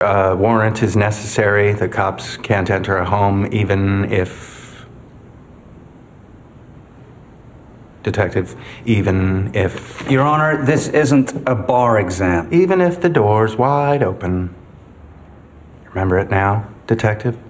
A warrant is necessary. The cops can't enter a home even if... Detective, even if... Your Honor, this isn't a bar exam. Even if the door's wide open. Remember it now, Detective?